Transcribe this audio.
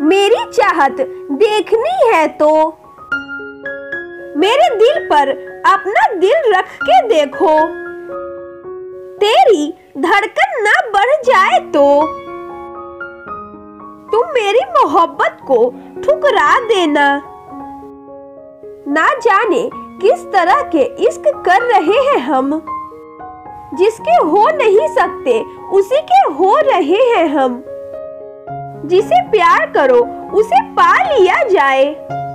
मेरी चाहत देखनी है तो मेरे दिल पर अपना दिल रख के देखो, तेरी धड़कन ना बढ़ जाए तो तुम मेरी मोहब्बत को ठुकरा देना। ना जाने किस तरह के इश्क कर रहे हैं हम, जिसके हो नहीं सकते उसी के हो रहे हैं हम। जिसे प्यार करो उसे पा लिया जाए।